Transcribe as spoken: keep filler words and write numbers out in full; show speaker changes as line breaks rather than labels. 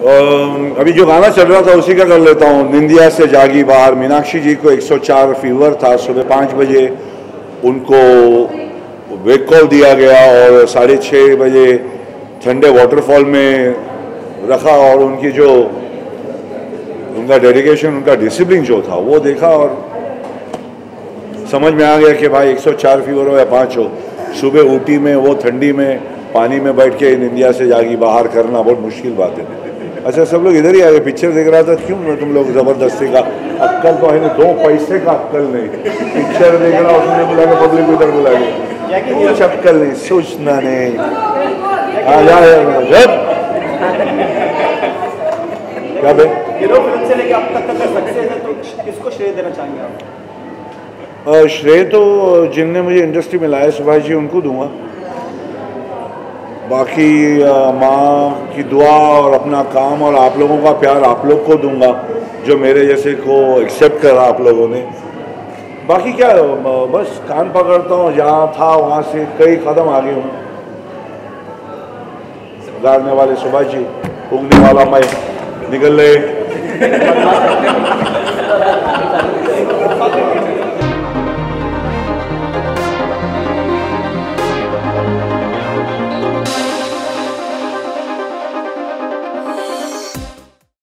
अभी जो गाना चल रहा था उसी का कर लेता हूँ। निंदिया से जागी बाहर। मीनाक्षी जी को एक सौ चार फीवर था। सुबह पाँच बजे उनको वेक कॉल दिया गया और साढ़े छः बजे ठंडे वाटरफॉल में रखा और उनकी जो उनका डेडिकेशन, उनका डिसिप्लिन जो था वो देखा और समझ में आ गया कि भाई एक सौ चार फीवर हो या पाँच हो, सुबह ऊटी में वो ठंडी में पानी में बैठ के निंदिया से जागी बाहर करना बहुत मुश्किल बात है। अच्छा सब लोग इधर ही आ गए, पिक्चर देख रहा था, क्यों ना तुम लोग ज़बरदस्ती का अक्कल तो है नहीं, दो पैसे का अक्कल नहीं, पिक्चर देख रहा उसने बुला के पब्लिक इधर बुला के, कुछ अक्कल नहीं, सोचना नहीं। आ जाए क्या भाई
फिल्म से लेके अब तक का सक्सेस है तो किसको श्रेय देना चाहेंगे आप?
श्रेय तो जिनने मुझे इंडस्ट्री में लाया सुभाष जी, उनको दूंगा। बाकी माँ की दुआ और अपना काम और आप लोगों का प्यार आप लोग को दूंगा जो मेरे जैसे को एक्सेप्ट करा आप लोगों ने। बाकी क्या बस कान पकड़ता हूँ, जहाँ था वहाँ से कई कदम आगे हूँ। गाड़ने वाले सुभाष जी, उगने वाला मैं निकल रहे।